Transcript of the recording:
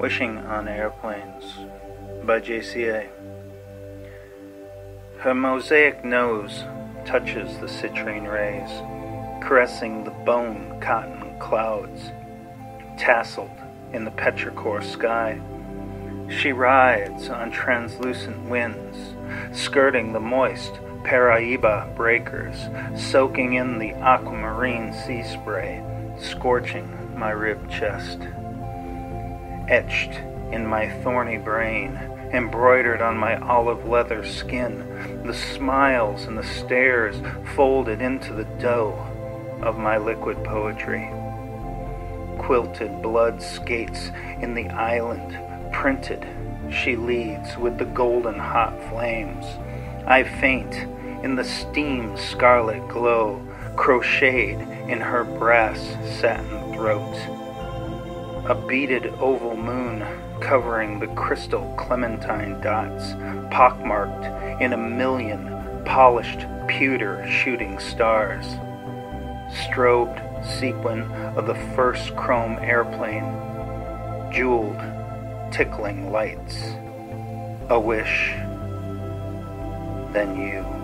Wishing on Airplanes by JCA. Her mosaic nose touches the citrine rays, caressing the bone cotton clouds, tasseled in the petrichor sky. She rides on translucent winds, skirting the moist Paraíba breakers, soaking in the aquamarine sea spray, scorching my rib chest. Etched in my thorny brain, embroidered on my olive leather skin, the smiles and the stares folded into the dough of my liquid poetry. Quilted blood skates in the island, printed, she leads with the golden hot flames. I faint in the steam scarlet glow, crocheted in her brass satin throat. A beaded oval moon covering the crystal clementine dots, pockmarked in a million polished pewter shooting stars. Strobed sequin of the first chrome airplane, jeweled, tickling lights. A wish, then you.